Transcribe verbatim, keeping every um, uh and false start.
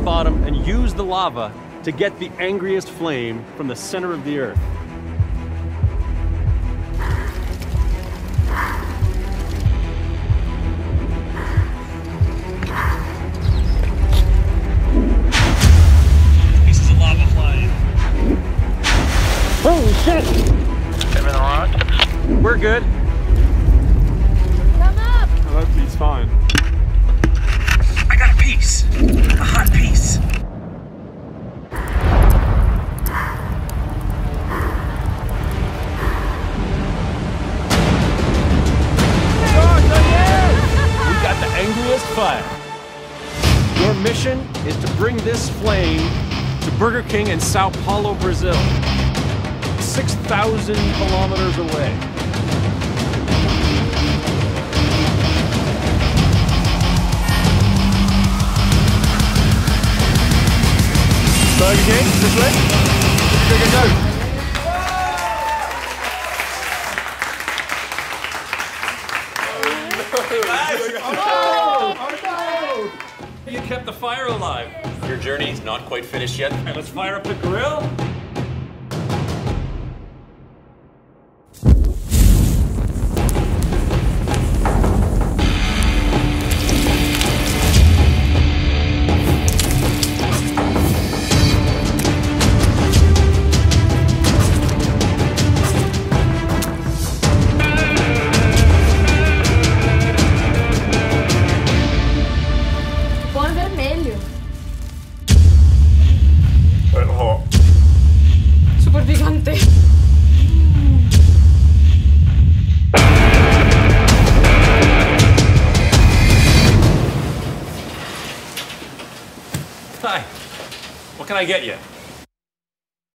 bottom and use the lava to get the angriest flame from the center of the earth. Pieces of lava flying. Holy shit! Everything all right? We're good. Come up! I hope he's fine. I got a piece. A hot piece. We got the angriest fire. Your mission is to bring this flame to Burger King in Sao Paulo, Brazil. six thousand kilometers away. Burger King, this way. Go, go, go. You kept the fire alive. Your journey's not quite finished yet. Right, let's fire up the grill. Põe vermelho. Super picante. Hi. What can I get you?